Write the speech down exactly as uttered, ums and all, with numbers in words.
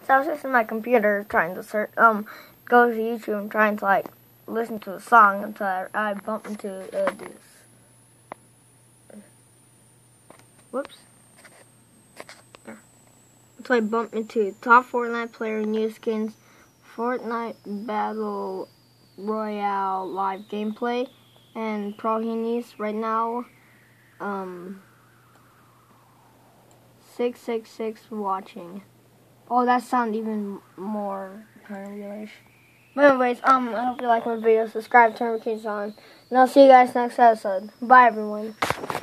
So I was just in my computer trying to search, um, go to YouTube and trying to like listen to a song until I, I bumped into uh, this. Whoops. Until I bumped into top Fortnite player, new skins, Fortnite Battle Royale live gameplay, and Prohinis right now. Um, six six six watching. Oh, that sounds even more English. But anyways, um, I hope you like my video. Subscribe, turn notifications on, and I'll see you guys next episode. Bye, everyone.